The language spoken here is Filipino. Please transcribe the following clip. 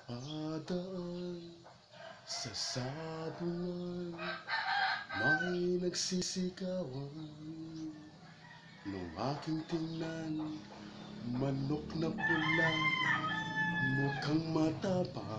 Padaan sa sabungan, may nagsisigawan. Nung aking tingnan, manok na pula, mukhang mataba.